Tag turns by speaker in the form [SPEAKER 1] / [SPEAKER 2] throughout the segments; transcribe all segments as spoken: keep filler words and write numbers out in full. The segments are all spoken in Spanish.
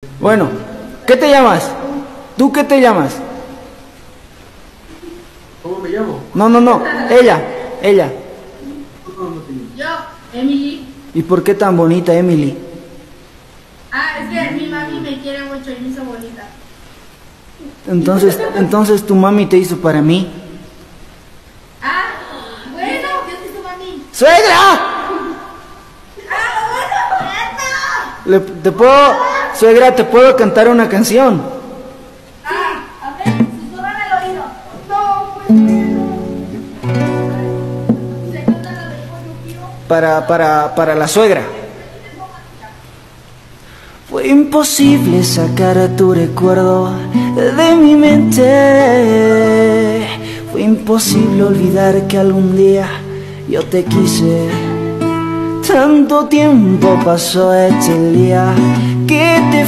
[SPEAKER 1] Bueno, ¿qué te llamas? ¿Tú qué te llamas?
[SPEAKER 2] ¿Cómo me llamo?
[SPEAKER 1] No, no, no, ella, ella.
[SPEAKER 3] Yo, Emily.
[SPEAKER 1] ¿Y por qué tan bonita, Emily?
[SPEAKER 3] Ah, es que mi mami me quiere mucho y me hizo bonita.
[SPEAKER 1] Entonces, entonces tu mami te hizo para mí.
[SPEAKER 3] Ah, bueno, ¿qué es tu mami?
[SPEAKER 1] ¡Suegra!
[SPEAKER 3] Ah, bueno,
[SPEAKER 1] Le- te puedo, suegra, te puedo cantar una canción.
[SPEAKER 3] Ah, a ver, susurran el oído. No, pues. Se canta la del pollo pío.
[SPEAKER 1] Para, para, para la suegra. Fue imposible sacar a tu recuerdo de mi mente. Fue imposible olvidar que algún día yo te quise. Tanto tiempo pasó este el día que te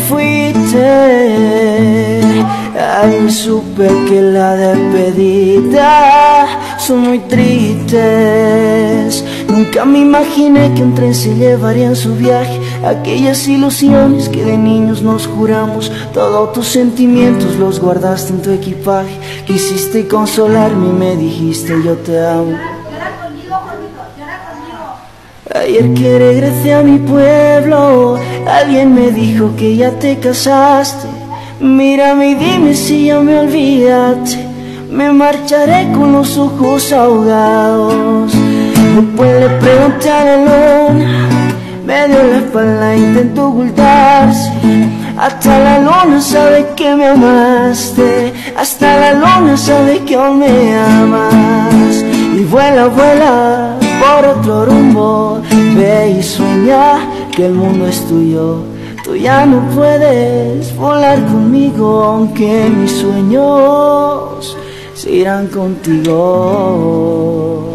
[SPEAKER 1] fuiste. Ay, supe que la despedida son muy tristes. Nunca me imaginé que un tren se llevaría en su viaje aquellas ilusiones que de niños nos juramos. Todos tus sentimientos los guardaste en tu equipaje. Quisiste consolarme y me dijiste yo te amo.
[SPEAKER 3] Llora conmigo, Juanito, llora conmigo.
[SPEAKER 1] Ayer que regresé a mi pueblo, alguien me dijo que ya te casaste. Mírame y dime si ya me olvidaste. Me marcharé con los ojos ahogados. Después le pregunté a la luna, me dio la espalda e intentó ocultarse. Hasta la luna sabe que me amaste, hasta la luna sabe que aún me amas. Y vuela, vuela por otro rumbo, ve y sueña que el mundo es tuyo. Tú ya no puedes volar conmigo, aunque mis sueños se irán contigo.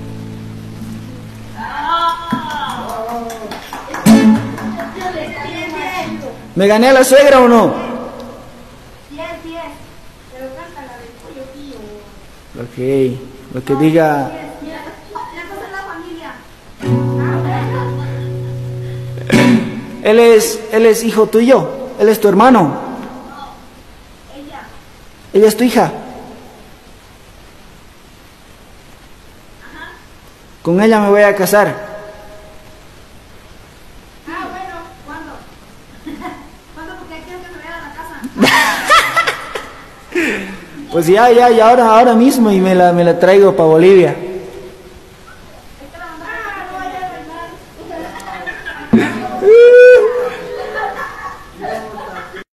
[SPEAKER 1] ¿Me gané a la suegra o no?
[SPEAKER 3] Bien, bien. Pero canta la del pollo pío.
[SPEAKER 1] Ok, lo que diga.
[SPEAKER 3] Mira, la cosa es la familia. Ah, bueno.
[SPEAKER 1] Él es, él es hijo tuyo, él es tu hermano.
[SPEAKER 3] Ella.
[SPEAKER 1] Ella es tu hija. Con ella me voy a casar.
[SPEAKER 3] Ah, bueno, ¿cuándo? ¿Cuándo? Porque quiero que se vaya a la casa.
[SPEAKER 1] Pues ya, ya, y ahora, ahora mismo y me la, me la traigo para Bolivia.